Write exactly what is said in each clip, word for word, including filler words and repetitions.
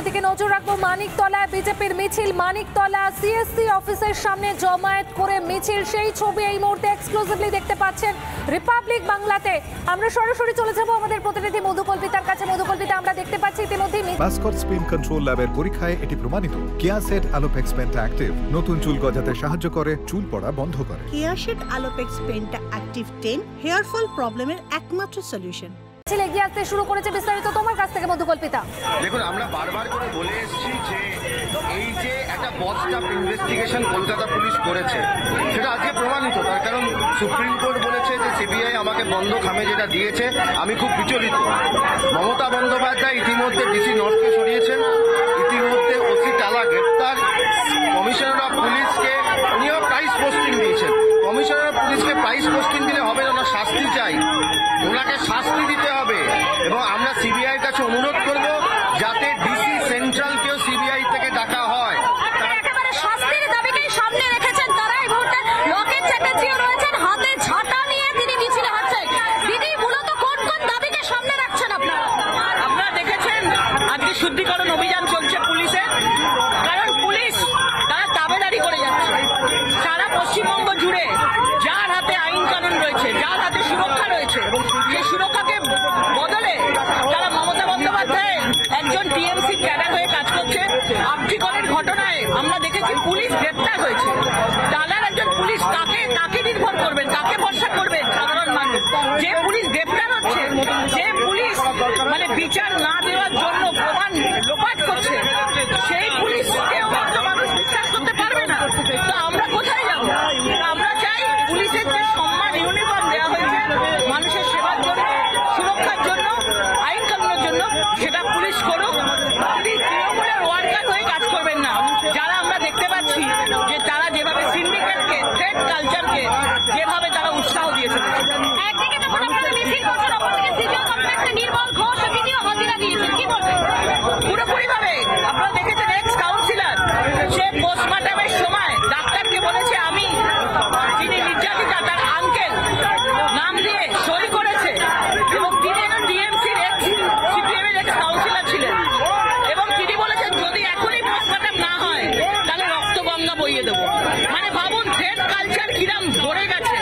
খবরের দিকে নজর রাখবো। মানিকতলায় বিজেপির মিছিল, মানিকতলা সিএসসি অফিসের সামনে জমায়েত করে মিছিল, সেই ছবি এই মুহূর্তে এক্সক্লুসিভলি দেখতে পাচ্ছেন রিপাবলিক বাংলাতে। আমরা সরাসরি চলে যাব আমাদের প্রতিনিধি মধুকল্পিতার কাছে। মধুকল্পিতা, আমরা দেখতে পাচ্ছি ইতিমধ্যেই মাস্কট স্পিন কন্ট্রোল ল্যাবের পরীক্ষায় এটি প্রমাণিত। কেয়াসেট আলোপেক্স পেন্টা অ্যাক্টিভ নতুন চুল গজাতে সাহায্য করে, চুল পড়া বন্ধ করে। কেয়াসেট আলোপেক্স penta active ten hair fall প্রবলেমের একমাত্র সলিউশন। এগিয়ে আসতে শুরু করেছে, বিস্তারিত তোমার কাছ থেকে মধুকল্পিতা। দেখুন, আমরা বারবার করে বলে এসেছি যে এই যে একটা বটস্টাফ ইনভেস্টিগেশন কলকাতা পুলিশ করেছে সেটা আজকে প্রমাণিত। তার কারণ সুপ্রিম কোর্ট বলেছে যে সিবিআই আমাকে বন্ধ খামে যেটা দিয়েছে আমি খুব বিচলিত। মমতা বন্দ্যোপাধ্যায় ইতিমধ্যে ডিসি নর্থকে সরিয়েছেন, ইতিমধ্যে ওসি টালা গ্রেপ্তার, কমিশনার অফ পুলিশকে উনিও প্রাইস পোস্টিং দিয়েছেন। কমিশনার অফ পুলিশকে প্রাইস পোস্টিং দিলে হবে না, শাস্তি চাই, ওনাকে শাস্তি দিতে হবে। এবং আমরা সিবিআই কাছে অনুরোধ করব যাতে ডিসি সেন্ট্রালকেও সিবিআই থেকে ডাকা হয়। একেবারে শাস্তির দাবিকেই সামনে রেখেছেন তারা। এই মুহূর্তে লকেট চ্যাটার্জিও রয়েছেন, হাতে ঝাঁটা নিয়ে তিনি মিছিলে হাঁটছেন। দিদি, মূলত কোন কোন দাবিকে সামনে রাখছেন আপনারা? আপনারা দেখেছেন আজকে শুদ্ধিকরণ অভিযান চলছে পুলিশের, কারণ পুলিশ তারা দাবেদারি করে যাচ্ছে সারা পশ্চিমবঙ্গ জুড়ে। যার হাতে আইন কানুন রয়েছে, যার হাতে সুরক্ষা রয়েছে, সেই সুরক্ষাকে বদলে তারা মমতা বন্দ্যোপাধ্যায় একজন টিএমসি ক্যাডার হয়ে কাজ করছে। আর্থিকরের ঘটনায় আমরা দেখেছি পুলিশ গ্রেপ্তার হয়েছে। টালার একজন পুলিশ, তাকে তাকে নির্ভর করবেন, তাকে ভরসা করবেন সাধারণ মানুষ। যে পুলিশ গ্রেপ্তার হচ্ছে, যে পুলিশ মানে বিচার না দেওয়ার জন্য প্রধান লোপাট করছে, সেই পুলিশকেও মানুষ বিশ্বাস করতে পারবে না। তো আমরা কোথায় যাবো? আমরা চাই পুলিশের যে সম্মান ইউনিফর্ম দেওয়া হয়েছে মানুষের সেবার জন্য, সুরক্ষার জন্য, আইন কানুনের জন্য, সেটা পুলিশ করুক। তিনি তৃণমূলের ওয়ার্কার হয়ে কাজ করবেন না। যারা আমরা দেখতে পাচ্ছি যে তারা যেভাবে সিন্ডিকেটকে, থ্রেড কালচারকে যেভাবে তারা উৎসাহ দিয়েছে। একদিকে যখন আপনারা মিছিল করছেন, অপরদিকে সিজিও কমপ্লেক্সে নির্মল ঘোষ তিনিও হাজিরা দিয়েছেন, কি বলবেন? পুরোপুরি ভাবে আপনারা দেখেছেন এক্স কাউন্সিলর, সে পোস্টমর্টমের সময় ডাক্তারকে বলেছে আমি, তিনি নির্যাতিতা তার আঙ্কেল নাম দিয়ে সই করেছে। এবং তিনি একজন ডিএমসির এক্স সিপিএম এর এক্স কাউন্সিলর ছিলেন, এবং তিনি বলেছেন যদি এখনই পোস্টমর্টম না হয় তাহলে রক্ত গঙ্গা বইয়ে দেবো। মানে ভাবুন থ্রেড কালচার কিরাম ধরে গেছে,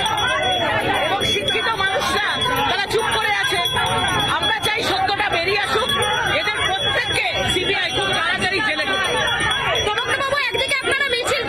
এবং শিক্ষিত মানুষরা তারা চুপ করে আছে। আমরা চাই সত্যটা বেরিয়ে আসুক, এদের প্রত্যেককে সিবিআই খুব তাড়াতাড়ি জেলে ঢুকে। প্রণববাবু, একদিকে আপনারা মিছিল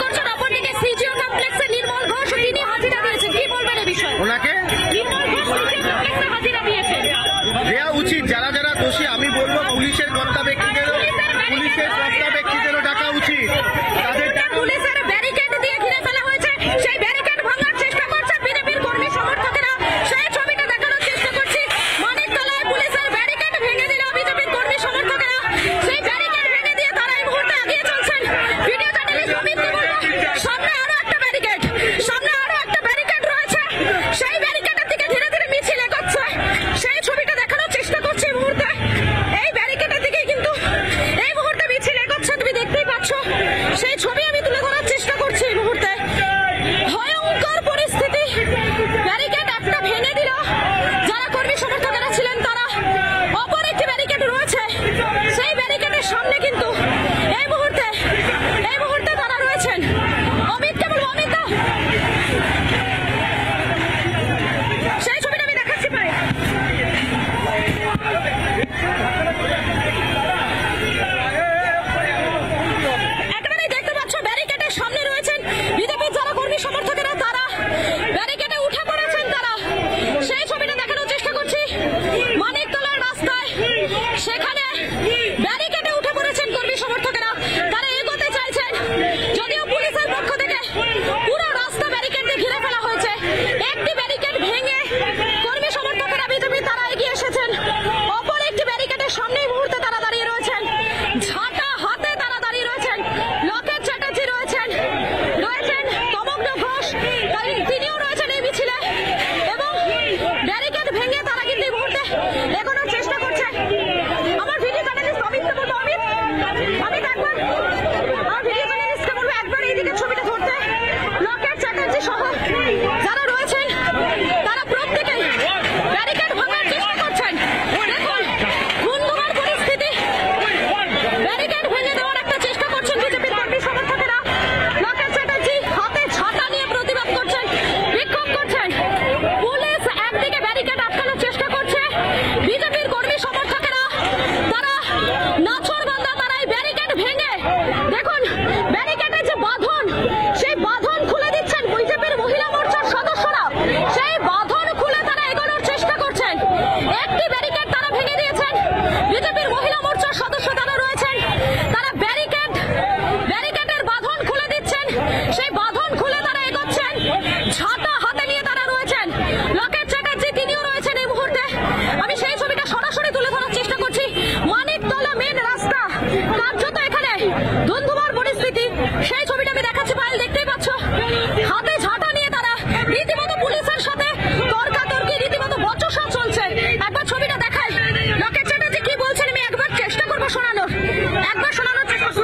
কার্যত এখানে ধুন্ধুমার পরিস্থিতি, সেই ছবিটা আমি দেখাচ্ছি। পায়েল দেখতেই পাচ্ছ, হাতে ঝাঁটা নিয়ে তারা রীতিমতো পুলিশের সাথে তর্কাতর্কি, রীতিমতো বচসা চলছে। একবার ছবিটা দেখাই, লকেট চ্যাটার্জি কি বলছেন আমি একবার চেষ্টা করবো শোনানোর, একবার শোনানোর চেষ্টা করবো।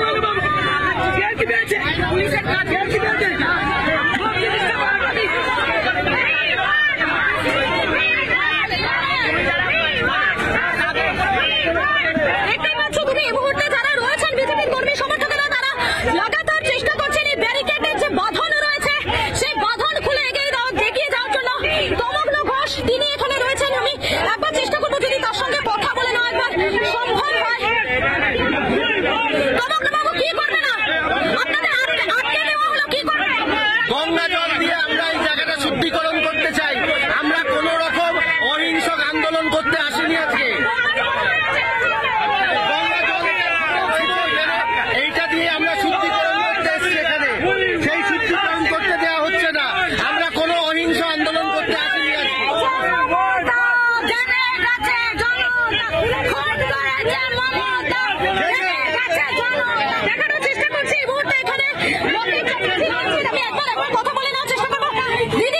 পুলিশের কাজ দেখতেই পাচ্ছ তুমি, এই মুহূর্তে যারা রয়েছেন বিজেপির কর্মী সমর্থকেরা, তারা লাগাতার চেষ্টা করছেন এই ব্যারিকেডের যে বাঁধন রয়েছে সেই বাঁধন খুলে এগিয়ে যাওয়া এগিয়ে যাওয়ার জন্য। তমগ্ন ঘোষ তিনি এখানে রয়েছেন, আমি একবার চেষ্টা করবো যদি তার সঙ্গে কথা বলে নেওয়া একবার সম্ভব হয়। তমগ্ন বাবু কি করবে না, আপনাদের আটকে আটকে দেওয়া হলো, কি করবে? গঙ্গা জল দিয়ে আমরা এই জায়গাটা শুদ্ধিকরণ করতে চাই। আমরা কোন রকম অহিংসক আন্দোলন করতে আসিনি আজকে। গঙ্গা জল এইটা দিয়ে আমরা শুদ্ধিকরণ করতে এসেছি এখানে, সেই শুদ্ধিকরণ করতে দেওয়া হচ্ছে না। আমরা কোনো অহিংস আন্দোলন করতে আসিনি আজকে। দেখানোর চেষ্টা করছি এই মুহূর্তে এখানে লকেট চ্যাটার্জি রয়েছেন, আমি একবার একবার কথা বলে নেওয়ার চেষ্টা করবো। দিদি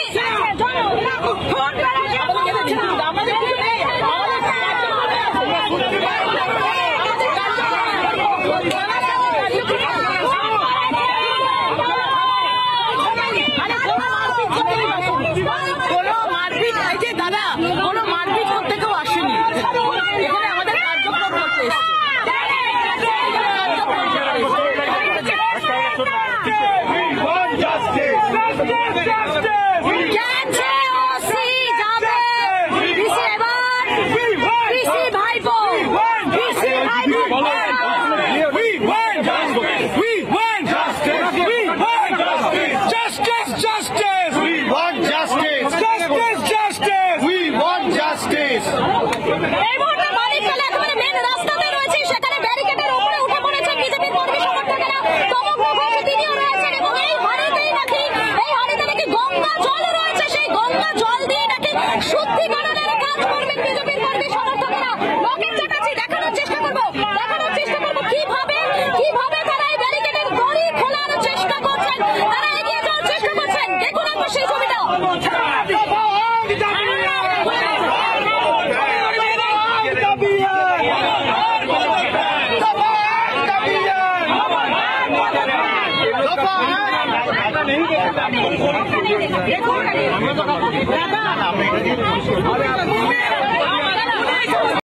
আমাদের কিছু নেই, কোনো মারপিট, এই যে দাদা কোনো মারপিট করতে কেউ আসেনি এখানে, আমাদের কার্যক্রম করতে এসেছে। গেছে ওসি যাবে, পিসি এবার পিসি ভাইপো, পিসি ভাইপো Justice, justice. We want justice. Justice, justice. We want justice. এই মুহূর্তে মানিকতলা একেবারে মেন রাস্তাতে রয়েছে, সেখানে ব্যারিকেডের উপরে উঠে পড়েছেন বিজেপির কর্মী সমর্থকেরা। তমগ্ন ঘোষ তিনিও রয়েছেন এবং এই হাড়িতেই নাকি এই হাড়িতে নাকি গঙ্গা জল রয়েছে, সেই গঙ্গা জল দিয়ে নাকি শুদ্ধিকরণের কাজ করবেন বিজেপির কর্মী সমর্থকেরা। লকেট চ্যাটার্জি দেখানোর চেষ্টা করবো, দেখানোর চেষ্টা করবো কিভাবে কিভাবে তারা এই ব্যারিকেডের দড়ি খোলার চেষ্টা করছেন, তারা এগিয়ে যাওয়ার চেষ্টা করছেন। দেখুন একবার সেই ছবিটা। नहीं